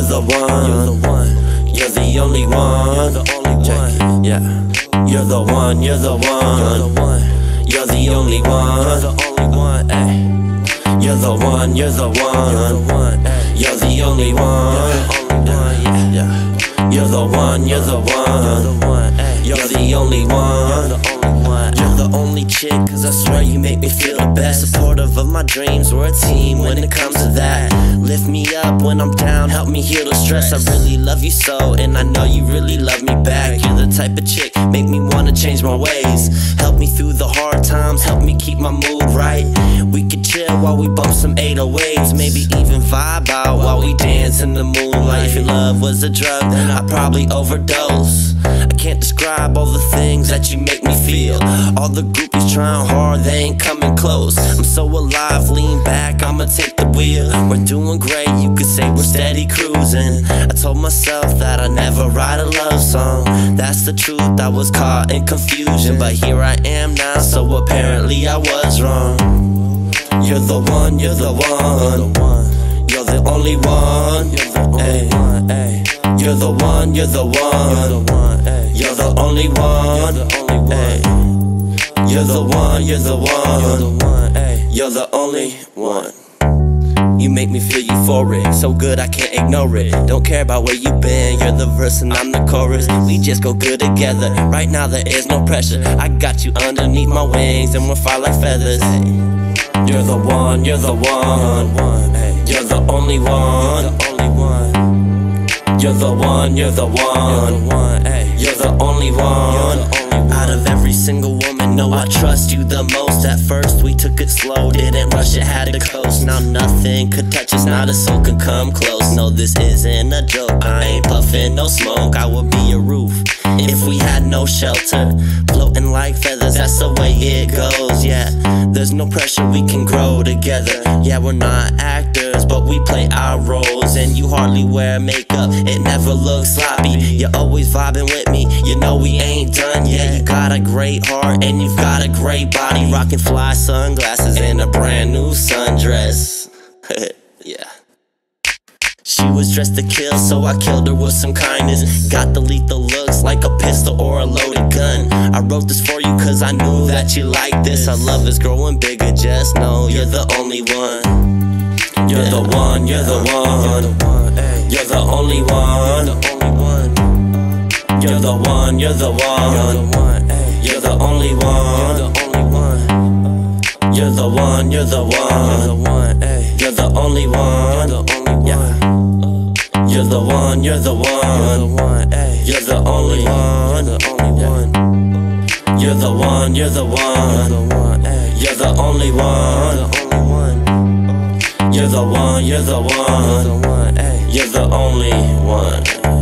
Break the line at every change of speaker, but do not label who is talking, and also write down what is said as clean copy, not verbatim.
the one. You're the one. You're the only one. You're the only one. Yeah. You're the one. You're the one. You're the one. You're the only one. You're the only one. Ay. You're the one. You're the one. You're the one. You're the only one. You're the only one. Yeah. You're the one. You're the one. You're the one. You're the only one. You're the only one. You're the only chick, cause I swear you make me feel the best. Supportive of my dreams, we're a team when it comes to that. Lift me up when I'm down, help me heal the stress. I really love you so, and I know you really love me back. You're the type of chick, make me wanna change my ways. Help me through the hard times, help me keep my mood right. We could chill while we bump some 808s, maybe even vibe out while we dance in the moonlight. If your love was a drug, then I'd probably overdose. I can't describe all the things that you make me feel. All the groupies trying hard, they ain't coming close. I'm so alive, lean back, I'ma take the wheel. We're doing great, you could say we're steady cruising. I told myself that I'd never write a love song. That's the truth, I was caught in confusion. But here I am now, so apparently I was wrong. You're the one, you're the one. You're the only one. You're the only one. You're the one, you're the one. You're the only one. You're the one, you're the one. You're the only one. You make me feel euphoric, so good I can't ignore it. Don't care about where you been, you're the verse and I'm the chorus. We just go good together, right now there is no pressure. I got you underneath my wings and we'll fly like feathers. You're the one, you're the one. You're the only one. You're the one, you're the one. You're the only one. Out of every single woman, no, I trust you the most. At first we took it slow, didn't rush it, had to coast. Now nothing could touch us, not a soul can come close. No, this isn't a joke, I ain't puffing no smoke. I would be a roof if we had no shelter. Floating like feathers, that's the way it goes, yeah. There's no pressure, we can grow together. Yeah, we're not actors, but we play our roles. And you hardly wear makeup, it never looks sloppy. You're always vibing with me, you know we ain't done yet. You got a great heart and you've got a great body. Rocking fly sunglasses and a brand new sundress. Yeah. She was dressed to kill, so I killed her with some kindness. Got the lethal looks like a pistol or a loaded gun. I wrote this for you cause I knew that you like this. Our love is growing bigger, just know you're the only one. You're the one, you're the one. You're the only one. You're the one, you're the one. You're the only one. You're the one, you're the one. You're the only one. Yeah. You're the one, you're the one. You're the only one. You're the one, you're the one. You're the only one. You're the one, you're the one. You're the only one.